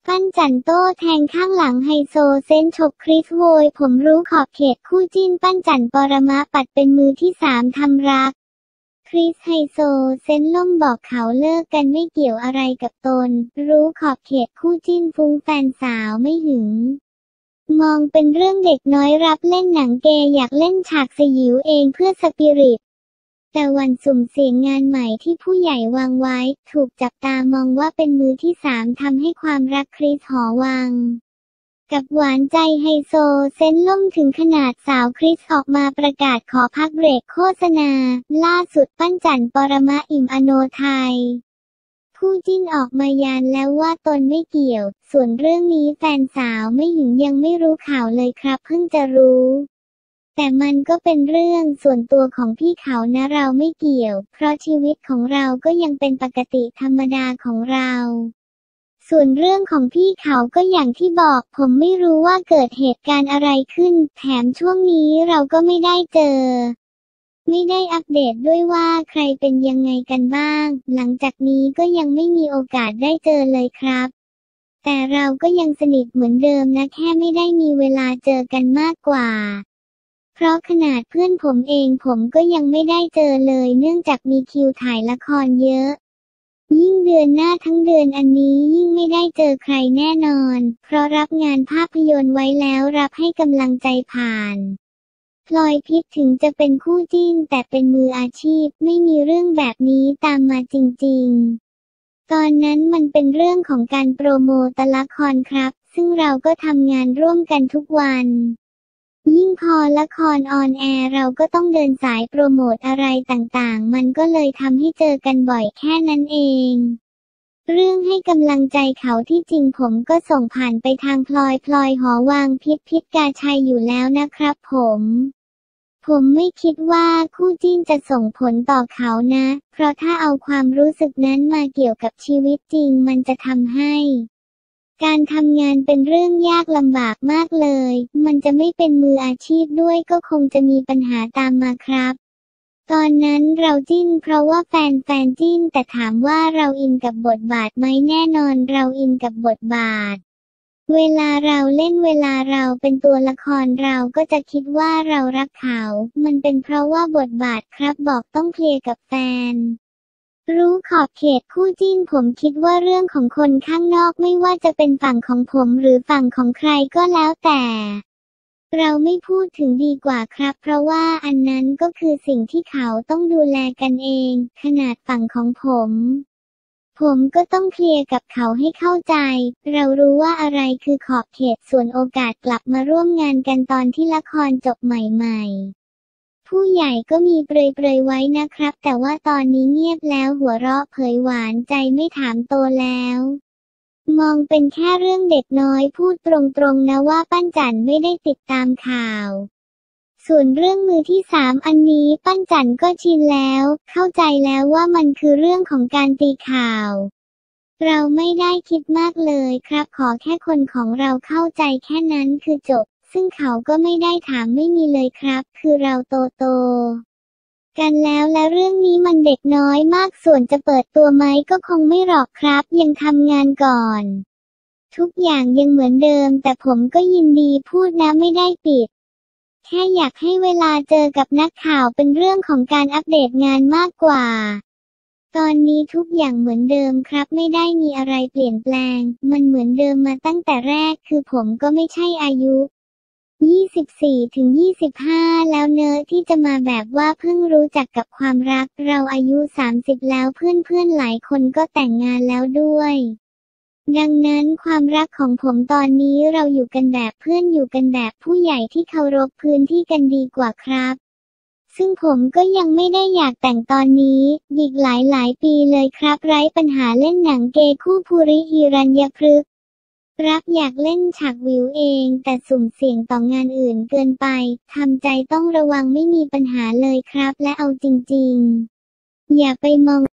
ปั้นจันโต้แทงข้างหลังไฮโซเซนฉกคริสโวย ผมรู้ขอบเขตคู่จิ้นปั้นจันปรมะปัดเป็นมือที่3ทำรัก คริสไฮโซเซนล่มบอกเขาเลิกกันไม่เกี่ยวอะไรกับตน รู้ขอบเขตคู่จิ้นฟุ้งแฟนสาวไม่หึง มองเป็นเรื่องเด็กน้อยรับเล่นหนังเกย์อยากเล่นฉากสยิวเองเพื่อสปิริต แต่วันสุ่มเสี่ยงงานใหม่ที่ผู้ใหญ่วางไว้ถูกจับตามองว่าเป็นมือที่3ทำให้ความรักคริสหอวังกับหวานใจไฮโซเซนล่มถึงขนาดสาวคริสออกมาประกาศขอพักเบรกโฆษณาล่าสุดปั้นจันปรมะอิ่มอโนไทยคู่จิ้นออกมายันแล้วว่าตนไม่เกี่ยวส่วนเรื่องนี้แฟนสาวไม่หึงยังไม่รู้ข่าวเลยครับเพิ่งจะรู้แต่มันก็เป็นเรื่องส่วนตัวของพี่เขานะเราไม่เกี่ยวเพราะชีวิตของเราก็ยังเป็นปกติธรรมดาของเราส่วนเรื่องของพี่เขาก็อย่างที่บอกผมไม่รู้ว่าเกิดเหตุการณ์อะไรขึ้นแถมช่วงนี้เราก็ไม่ได้เจอไม่ได้อัปเดตด้วยว่าใครเป็นยังไงกันบ้างหลังจากนี้ก็ยังไม่มีโอกาสได้เจอเลยครับแต่เราก็ยังสนิทเหมือนเดิมนะแค่ไม่ได้มีเวลาเจอกันมากกว่าเพราะขนาดเพื่อนผมเองผมก็ยังไม่ได้เจอเลยเนื่องจากมีคิวถ่ายละครเยอะยิ่งเดือนหน้าทั้งเดือนอันนี้ยิ่งไม่ได้เจอใครแน่นอนเพราะรับงานภาพยนตร์ไว้แล้วรับให้กำลังใจผ่านพลอยพิษถึงจะเป็นคู่จิ้นแต่เป็นมืออาชีพไม่มีเรื่องแบบนี้ตามมาจริงๆตอนนั้นมันเป็นเรื่องของการโปรโมทละครครับซึ่งเราก็ทำงานร่วมกันทุกวันยิ่งพอละครออนแอร์เราก็ต้องเดินสายโปรโมทอะไรต่างๆมันก็เลยทำให้เจอกันบ่อยแค่นั้นเองเรื่องให้กำลังใจเขาที่จริงผมก็ส่งผ่านไปทางพลอยหอวังพิษกาชัยอยู่แล้วนะครับผมไม่คิดว่าคู่จิ้นจะส่งผลต่อเขานะเพราะถ้าเอาความรู้สึกนั้นมาเกี่ยวกับชีวิตจริงมันจะทำให้การทำงานเป็นเรื่องยากลำบากมากเลยมันจะไม่เป็นมืออาชีพด้วยก็คงจะมีปัญหาตามมาครับตอนนั้นเราจิ้นเพราะว่าแฟนจิ้นแต่ถามว่าเราอินกับบทบาทไหมแน่นอนเราอินกับบทบาทเวลาเราเล่นเวลาเราเป็นตัวละครเราก็จะคิดว่าเรารักเขามันเป็นเพราะว่าบทบาทครับบอกต้องเคลียร์กับแฟนรู้ขอบเขตคู่จิ้นผมคิดว่าเรื่องของคนข้างนอกไม่ว่าจะเป็นฝั่งของผมหรือฝั่งของใครก็แล้วแต่เราไม่พูดถึงดีกว่าครับเพราะว่าอันนั้นก็คือสิ่งที่เขาต้องดูแลกันเองขนาดฝั่งของผมก็ต้องเคลียร์กับเขาให้เข้าใจเรารู้ว่าอะไรคือขอบเขตส่วนโอกาสกลับมาร่วมงานกันตอนที่ละครจบใหม่ๆผู้ใหญ่ก็มีเปรยๆไว้นะครับแต่ว่าตอนนี้เงียบแล้วหัวเราะเผยหวานใจไม่ถามโตแล้วมองเป็นแค่เรื่องเด็กน้อยพูดตรงๆนะว่าปั้นจันไม่ได้ติดตามข่าวส่วนเรื่องมือที่3อันนี้ปั้นจันก็ชินแล้วเข้าใจแล้วว่ามันคือเรื่องของการตีข่าวเราไม่ได้คิดมากเลยครับขอแค่คนของเราเข้าใจแค่นั้นคือจบซึ่งเขาก็ไม่ได้ถามไม่มีเลยครับคือเราโตกันแล้วและเรื่องนี้มันเด็กน้อยมากส่วนจะเปิดตัวไหมก็คงไม่หรอกครับยังทำงานก่อนทุกอย่างยังเหมือนเดิมแต่ผมก็ยินดีพูดนะไม่ได้ปิดแค่อยากให้เวลาเจอกับนักข่าวเป็นเรื่องของการอัปเดตงานมากกว่าตอนนี้ทุกอย่างเหมือนเดิมครับไม่ได้มีอะไรเปลี่ยนแปลงมันเหมือนเดิมมาตั้งแต่แรกคือผมก็ไม่ใช่อายุ24 ถึง 25แล้วเนอะที่จะมาแบบว่าเพิ่งรู้จักกับความรักเราอายุ30แล้วเพื่อนหลายคนก็แต่งงานแล้วด้วยดังนั้นความรักของผมตอนนี้เราอยู่กันแบบเพื่อนอยู่กันแบบผู้ใหญ่ที่เคารพพื้นที่กันดีกว่าครับซึ่งผมก็ยังไม่ได้อยากแต่งตอนนี้อีกหลายปีเลยครับไร้ปัญหาเล่นหนังเกย์คู่ภูริหิรัญญพฤกษ์รักอยากเล่นฉากวิวเองแต่สุ่มเสี่ยงต่องานอื่นเกินไปทำใจต้องระวังไม่มีปัญหาเลยครับและเอาจริงๆอย่าไปมอง